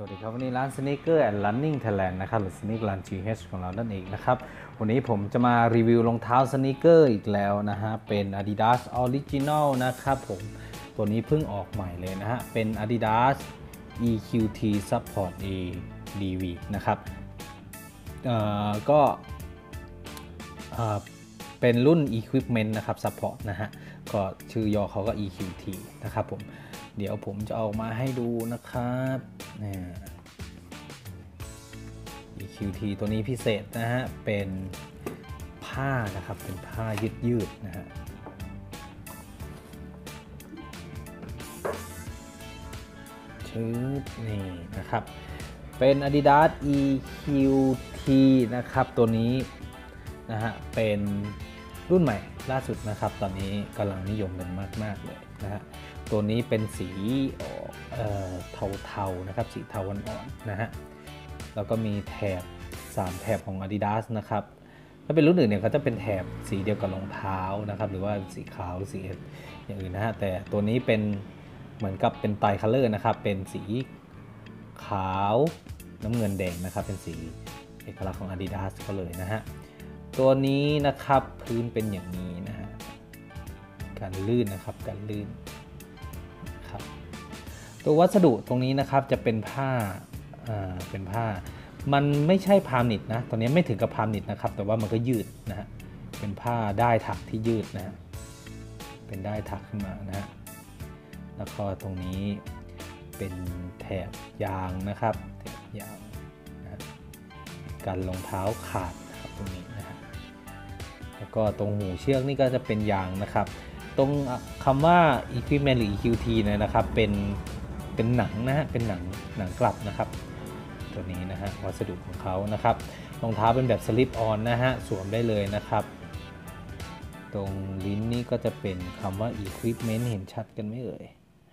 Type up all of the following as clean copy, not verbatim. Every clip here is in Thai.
วัสดีครับวันนี้ร้าน Sneaker and Running Thailand นะครับหรือ Sneak Run GH ของเรานั่นเองนะครับวันนี้ผมจะมารีวิวรองเท้าสนีกเกอร์อีกแล้วนะฮะเป็น Adidas Original นะครับผมตัวนี้เพิ่งออกใหม่เลยนะฮะเป็น Adidas EQT Support A DV นะครับก็เป็นรุ่น Equipment นะครับ Support นะฮะก็ชื่อย่อเขาก็ EQT นะครับผมเดี๋ยวผมจะเอามาให้ดูนะครับEQT ตัวนี้พิเศษนะฮะเป็นผ้านะครับเป็นผ้ายืดนะฮะชืดนี่นะครับเป็น Adidas EQT นะครับตัวนี้นะฮะเป็นรุ่นใหม่ล่าสุดนะครับตอนนี้กำลังนิยมกันมากๆเลยนะฮะตัวนี้เป็นสีเทาๆนะครับสีเทาอ่อนๆนะฮะแล้วก็มีแถบ3แถบของ Adidas นะครับถ้าเป็นรุ่นอื่นเนี่ยเขาจะเป็นแถบสีเดียวกับรองเท้านะครับหรือว่าสีขาวสีอย่างอื่นนะฮะแต่ตัวนี้เป็นเหมือนกับเป็นไตรคัลเลอร์นะครับเป็นสีขาวน้ำเงินแดงนะครับเป็นสีเอกลักษณ์ของ Adidas ก็เลยนะฮะตัวนี้นะครับพื้นเป็นอย่างนี้นะฮะการลื่นนะครับการลื่นครับตัววัสดุตรงนี้นะครับจะเป็นผ้ามันไม่ใช่พามนิดนะตอนนี้ไม่ถึงกับพามนิดนะครับแต่ว่ามันก็ยืดนะฮะเป็นผ้าได้ถักที่ยืดนะฮะเป็นได้ถักขึ้นมานะฮะแล้วก็ตรงนี้เป็นแถบยางนะครับแถบยางนะกันรองเท้าขาดครับตรงนี้นะฮะแล้วก็ตรงหูเชือกนี่ก็จะเป็นยางนะครับตรงคำว่า Equipment หรือ EQT นะครับเป็นหนังนะฮะเป็นหนังกลับนะครับตัวนี้นะฮะวัสดุของเขานะครับรองเท้าเป็นแบบสลิปออนนะฮะสวมได้เลยนะครับตรงลิ้นนี่ก็จะเป็นคำว่า Equipment เห็นชัดกันไหมเอ่ย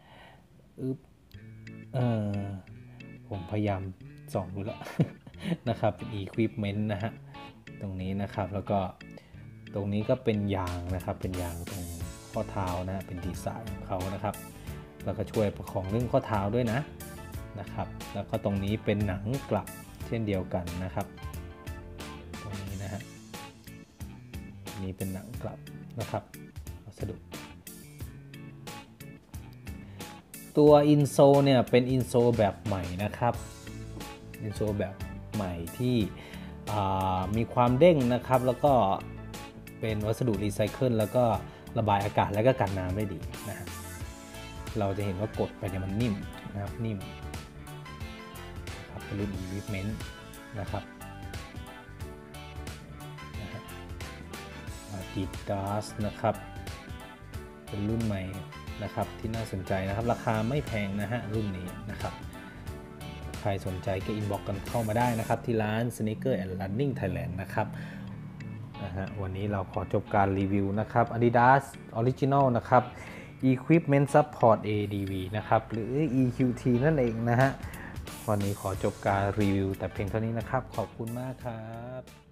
ผมพยายามส่องดูแล้ว นะครับเป็น Equipment นะฮะตรงนี้นะครับแล้วก็ตรงนี้ก็เป็นยางนะครับเป็นยางตรงข้อเท้านะเป็นดีไซน์ของเขานะครับแล้วก็ช่วยประคองเรื่องข้อเท้าด้วยนะครับแล้วก็ตรงนี้เป็นหนังกลับเช่นเดียวกันนะครับตรงนี้นะฮะนี่เป็นหนังกลับนะครับวัสดุตัวอินโซเนี่ยเป็นอินโซแบบใหม่นะครับอินโซแบบใหม่ที่มีความเด้งนะครับแล้วก็เป็นวัสดุรีไซเคิลแล้วก็ระบายอากาศและก็กันน้ำได้ดีนะฮะเราจะเห็นว่ากดไปเนี่ยมันนิ่มนะครับนิ่มครับเป็นรุ่น Equipment นะครับAdidas นะครับเป็นรุ่นใหม่นะครับที่น่าสนใจนะครับราคาไม่แพงนะฮะรุ่นนี้นะครับใครสนใจก็อินบ็อกซ์กันเข้ามาได้นะครับที่ร้าน Sneaker and Running Thailand นะครับวันนี้เราขอจบการรีวิวนะครับ Adidas Original นะครับ Equipment Support ADV นะครับหรือ EQT นั่นเองนะฮะวันนี้ขอจบการรีวิวแต่เพียงเท่านี้นะครับขอบคุณมากครับ